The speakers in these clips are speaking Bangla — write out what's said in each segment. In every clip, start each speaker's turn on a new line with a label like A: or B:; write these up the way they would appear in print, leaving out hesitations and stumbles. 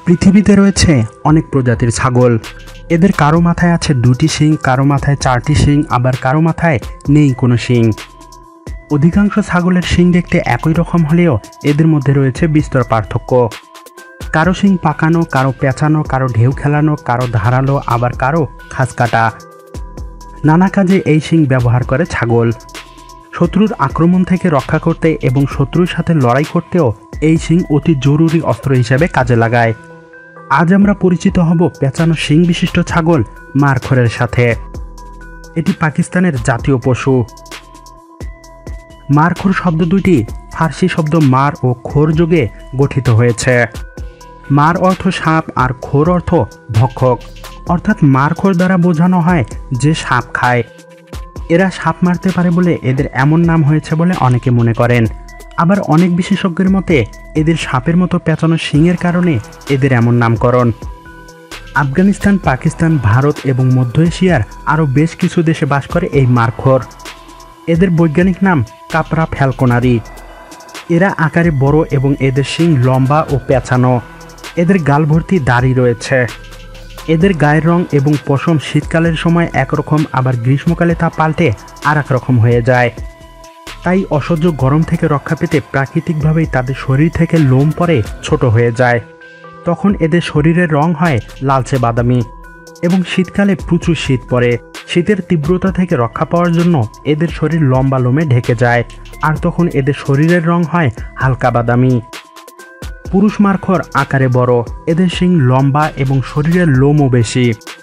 A: পৃথিবীতে রয়েছে অনেক প্রজাতির ছাগল। এদের কারো মাথায় আছে 2টি শিং, কারো মাথায় 4টি শিং, আবার কারো মাথায় নেই কোনো শিং। অধিকাংশ ছাগলের শিং দেখতে একই রকম হলেও এদের মধ্যে রয়েছে বিস্তর পার্থক্য। কারো শিং পাকানো, কারো পেঁচানো, কারো ঢেউ খেলানো, কারো ধারালো, আবার কারো খাস কাটা। নানা কাজে এই শিং ব্যবহার করে ছাগল। শত্রুর আক্রমণ থেকে রক্ষা করতে এবং শত্রুর সাথে লড়াই করতেও এই শিং অতি জরুরি অস্ত্র হিসেবে কাজে লাগায়। আজ আমরা পরিচিত হব পেঁচানো শিং বিশিষ্ট ছাগল মারখোরের সাথে। এটি পাকিস্তানের জাতীয় পশু। মারখোর শব্দ দুটি ফার্সি শব্দ মার ও খোর যোগে গঠিত হয়েছে। মার অর্থ সাপ আর খোর অর্থ ভক্ষক, অর্থাৎ মারখোর দ্বারা বোঝানো হয় যে সাপ খায়। এরা সাপ মারতে পারে বলে এদের এমন নাম হয়েছে বলে অনেকে মনে করেন। আবার অনেক বিশেষজ্ঞের মতে এদের সাপের মতো পেঁচানো শিংয়ের কারণে এদের এমন নামকরণ। আফগানিস্তান, পাকিস্তান, ভারত এবং মধ্য এশিয়ার আরও বেশ কিছু দেশে বাস করে এই মারখোর। এদের বৈজ্ঞানিক নাম কাপরা ফ্যালকোনারি। এরা আকারে বড় এবং এদের শিং লম্বা ও পেঁচানো। এদের গাল ভর্তি দাড়ি রয়েছে। এদের গায়ের রং এবং পশম শীতকালের সময় একরকম, আবার গ্রীষ্মকালে তা পাল্টে আর এক রকম হয়ে যায়। তাই অসহ্য গরম থেকে রক্ষা পেতে প্রাকৃতিকভাবেই তাদের শরীর থেকে লোম পরে ছোট হয়ে যায়। তখন এদের শরীরের রং হয় লালচে বাদামি এবং শীতকালে প্রচুর শীত পড়ে। শীতের তীব্রতা থেকে রক্ষা পাওয়ার জন্য এদের শরীর লম্বা লোমে ঢেকে যায়, আর তখন এদের শরীরের রং হয় হালকা বাদামি। পুরুষ মারখোর আকারে বড়, এদের শিং লম্বা এবং শরীরের লোমও বেশি।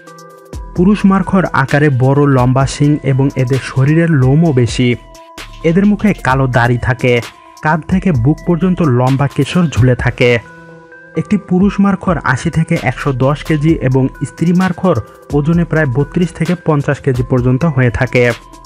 A: পুরুষ মারখোর আকারে বড়, লম্বা শিং এবং এদের শরীরের লোমও বেশি। এদের মুখে কালো দাড়ি থাকে। কাঁধ থেকে বুক পর্যন্ত লম্বা কেশর ঝুলে থাকে। একটি পুরুষ মারখোর 80 থেকে 110 কেজি এবং স্ত্রী মারখোর ওজনে প্রায় 32 থেকে 50 কেজি পর্যন্ত হয়ে থাকে।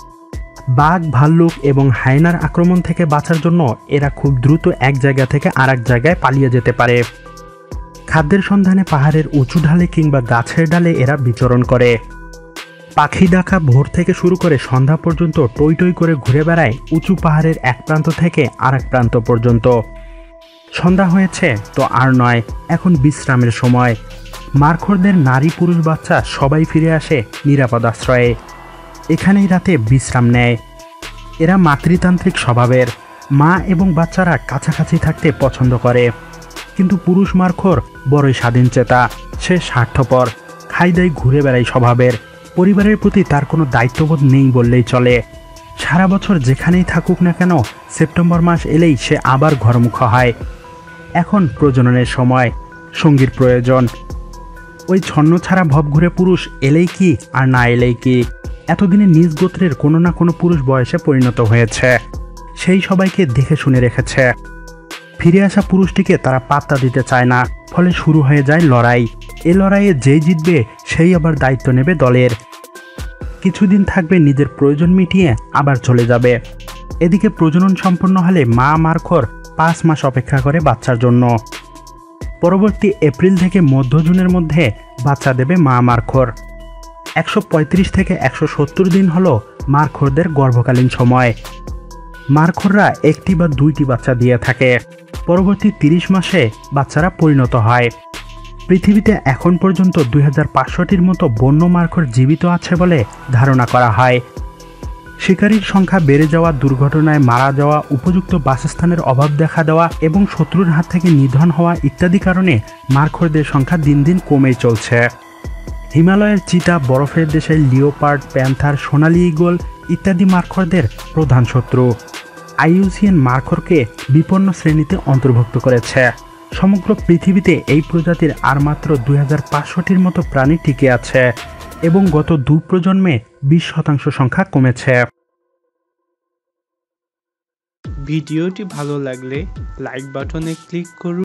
A: বাঘ, ভাল্লুক এবং হায়নার আক্রমণ থেকে বাঁচার জন্য এরা খুব দ্রুত এক জায়গা থেকে আরেক জায়গায় পালিয়ে যেতে পারে। খাদ্যের সন্ধানে পাহাড়ের উঁচু ঢালে কিংবা গাছের ডালে এরা বিচরণ করে। পাখি ডাকা ভোর থেকে শুরু করে সন্ধ্যা পর্যন্ত টই টই করে ঘুরে বেড়ায় উঁচু পাহাড়ের এক প্রান্ত থেকে আরেক প্রান্ত পর্যন্ত। সন্ধ্যা হয়েছে তো আর নয়, এখন বিশ্রামের সময়। মারখোরদের নারী পুরুষ বাচ্চা সবাই ফিরে আসে নিরাপদ আশ্রয়ে। এখানেই রাতে বিশ্রাম নেয়। এরা মাতৃতান্ত্রিক স্বভাবের। মা এবং বাচ্চারা কাছাকাছি থাকতে পছন্দ করে। কিন্তু পুরুষ মারখোর বড়ই স্বাধীনচেতা। সে স্বার্থপর, খাই দাই ঘুরে বেড়ায় স্বভাবের। পরিবারের প্রতি তার কোনো দায়িত্ববোধ নেই বললেই চলে। সারা বছর যেখানেই থাকুক না কেন, সেপ্টেম্বর মাস এলেই সে আবার ঘরমুখ হয়। এখন প্রজননের সময়, সঙ্গীর প্রয়োজন। ওই ছন্ন ছাড়া ভবঘুরে পুরুষ এলেই কি আর না এলেই কি, এতদিনে নিজ গোত্রের কোনো না কোনো পুরুষ বয়সে পরিণত হয়েছে। সেই সবাইকে দেখে শুনে রেখেছে। ফিরে আসা পুরুষটিকে তারা পাত্তা দিতে চায় না, ফলে শুরু হয়ে যায় লড়াই। এ লড়াইয়ে যেই জিতবে সেই আবার দায়িত্ব নেবে দলের। কিছুদিন থাকবে, নিজের প্রয়োজন মিটিয়ে আবার চলে যাবে। এদিকে প্রজনন সম্পন্ন হলে মা মারখোর 5 মাস অপেক্ষা করে বাচ্চার জন্য। পরবর্তী এপ্রিল থেকে মধ্য জুনের মধ্যে বাচ্চা দেবে মা মারখোর। 135 থেকে 170 দিন হলো মারখোরদের গর্ভকালীন সময়। মারখোররা 1টি বা 2টি বাচ্চা দিয়ে থাকে। পরবর্তী 30 মাসে বাচ্চারা পরিণত হয়। পৃথিবীতে এখন পর্যন্ত 2500টির মতো বন্য মারখোর জীবিত আছে বলে ধারণা করা হয়। শিকারীর সংখ্যা বেড়ে যাওয়া, দুর্ঘটনায় মারা যাওয়া, উপযুক্ত বাসস্থানের অভাব দেখা দেওয়া এবং শত্রুর হাত থেকে নিধন হওয়া ইত্যাদি কারণে মারখোরদের সংখ্যা দিন দিন কমেই চলছে। হিমালয়ের চিতা, বরফের দেশের লিওপার্ড, প্যান্থার, সোনালি ঈগল ইত্যাদি মারখোরদের প্রধান শত্রু। IUCN মারখোরকে বিপন্ন শ্রেণীতে অন্তর্ভুক্ত করেছে। সমগ্র পৃথিবীতে এই প্রজাতির আর মাত্র 2500টির মতো প্রাণী টিকে আছে এবং গত 2 প্রজন্মে 20% সংখ্যা কমেছে।
B: ভিডিওটি ভালো লাগলে লাইক বাটনে ক্লিক করুন।